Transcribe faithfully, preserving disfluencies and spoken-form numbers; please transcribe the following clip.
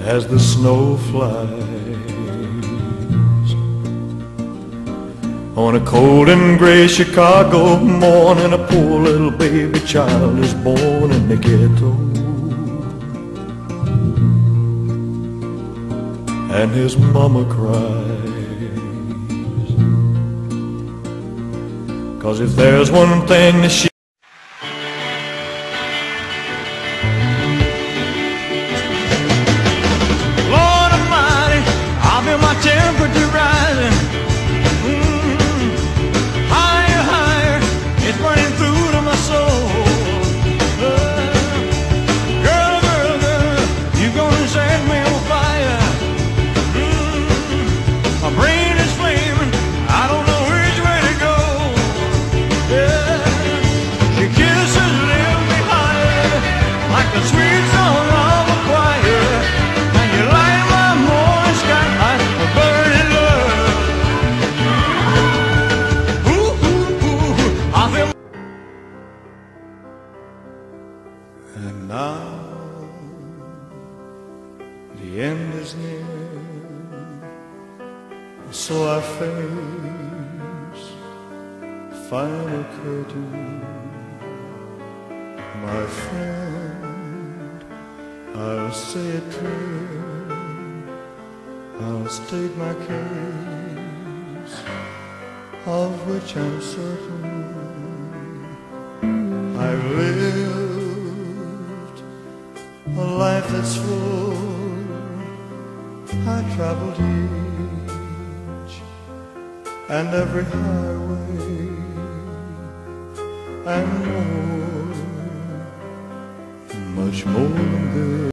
as the snow flies. On a cold and gray Chicago morning, a poor little baby child is born in the ghetto, and his mama cries. 'Cause if there's one thing that she Lord Almighty, I feel my temperature rising. Mm, higher, higher, it's burning through to my soul. Uh, girl, girl, girl, you gonna set me on fire. Mm, my brain is flaming, I don't know which way to go. Yeah, your kisses lift me higher, like the sweet song of a choir. And you light my morning sky with burning love. Ooh, ooh, ooh, I feel. And now the end is near, so I face final curtain. My friend, I'll say it clear, I'll state my case, of which I'm certain. I've lived a life that's full, I traveled each and every highway and more, much more than this.